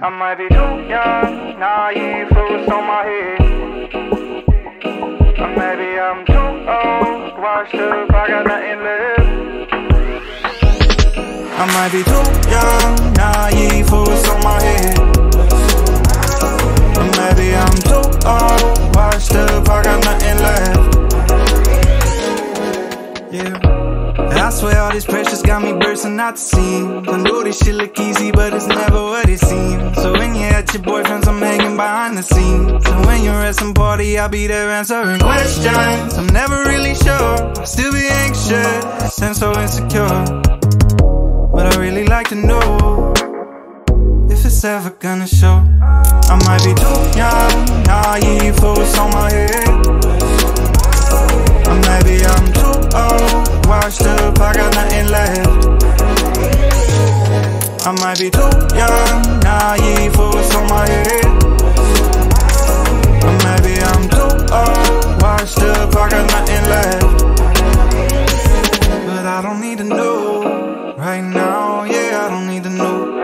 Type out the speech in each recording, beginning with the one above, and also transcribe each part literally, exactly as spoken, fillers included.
I might be too young, naive, fools on my head. Or maybe I'm too old, washed up, I got nothing left. I might be too young, naive, fools on my head. Or maybe I'm too old, washed up, I got nothing left. Yeah, I swear all this pressure's got me bursting out the seams. I know this shit look easy, but it's never what it seems. So when you're at your boyfriend's, I'm hanging behind the scenes. So when you're at some party, I'll be there answering questions. I'm never really sure, I'll still be anxious and so insecure. But I really like to know if it's ever gonna show. I might be too young, naive, for what's on my head. Or maybe I'm too old, washed up, I got nothing left. I might be too young, naive, for what's on my head. Or maybe I'm too old, washed up, I got nothing left. But I don't need to know right now, yeah, I don't need to know.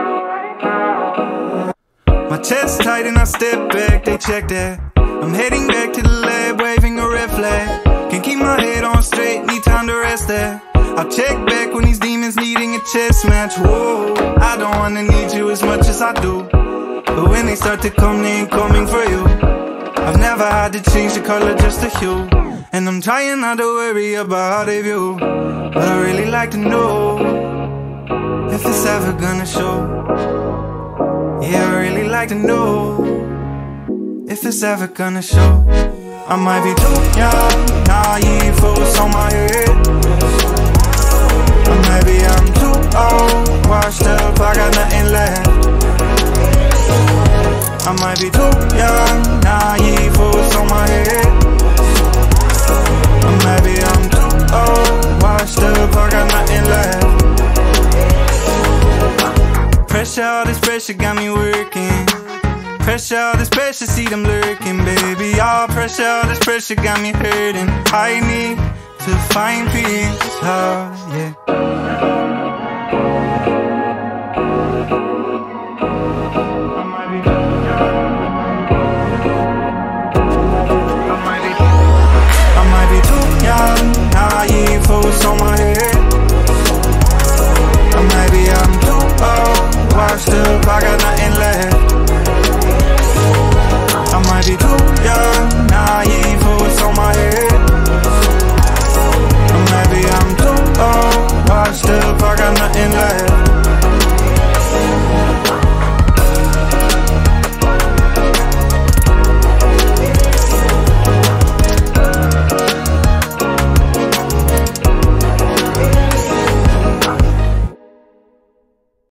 My chest tight and I step back, they check that. I'm heading back to the lab, waving a red flag. Can't keep my head on straight, need time to rest there. I'll check back when these demons needing a chess match. Whoa, I don't wanna need you as much as I do, but when they start to come, they ain't coming for you. I've never had to change the color, just the hue. And I'm trying not to worry about how they view, but I really like to know if it's ever gonna show. Yeah, I really like to know if it's ever gonna show. I might be too young, naive, for what's on my head. Or maybe I'm too old, washed up, I got nothing left. I might be too young, naive, for what's on my head. Or maybe I'm too old, washed up, I got nothing left. Pressure, all this pressure got me working. Pressure, all this pressure, see them lurking, baby. All pressure, all this pressure got me hurting. I need to find peace. Oh.